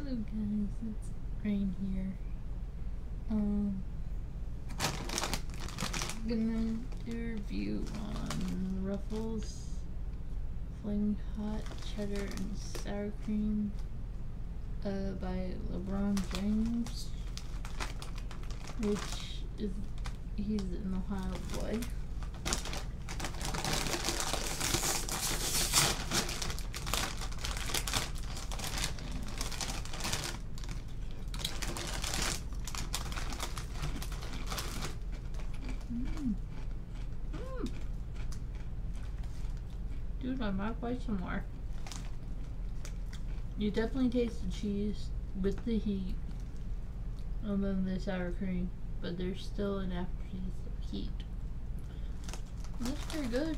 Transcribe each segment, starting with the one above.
So guys, it's rain here. I'm gonna do a review on Ruffles Flaming Hot Cheddar and Sour Cream by LeBron James, which is, he's an Ohio boy. Dude, I might buy some more. You definitely taste the cheese with the heat and then the sour cream, but there's still an aftertaste of heat. That's pretty good.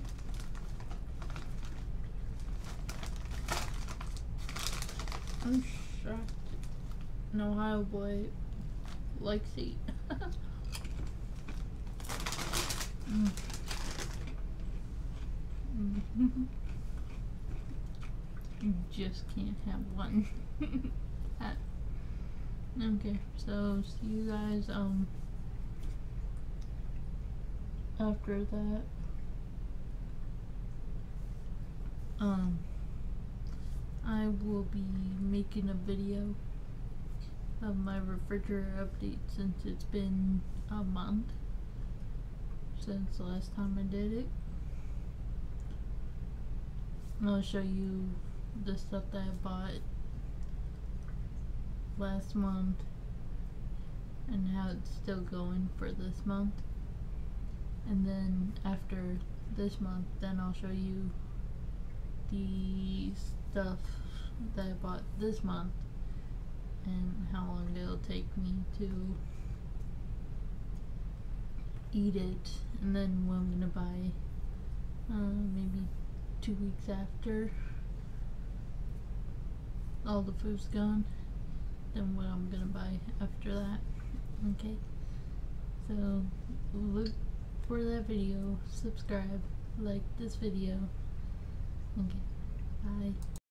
I'm shocked an Ohio boy likes heat. You just can't have one. Okay, so see you guys after that. I will be making a video of my refrigerator update since it's been a month since the last time I did it. I'll show you the stuff that I bought last month and how it's still going for this month, and then after this month then I'll show you the stuff that I bought this month and how long it'll take me to eat it, and then what I'm gonna buy maybe 2 weeks after all the food's gone, then what I'm gonna buy after that. Okay, so look for that video, subscribe, like this video. Okay, bye.